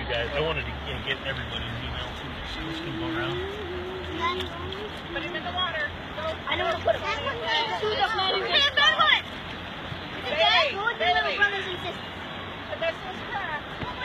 guys. I wanted to get everybody's email too, so this can go around. Put him in the water. Go. I know where to put him. Hey, Ben, what? Dad, go with the little brothers and sisters. This is crap.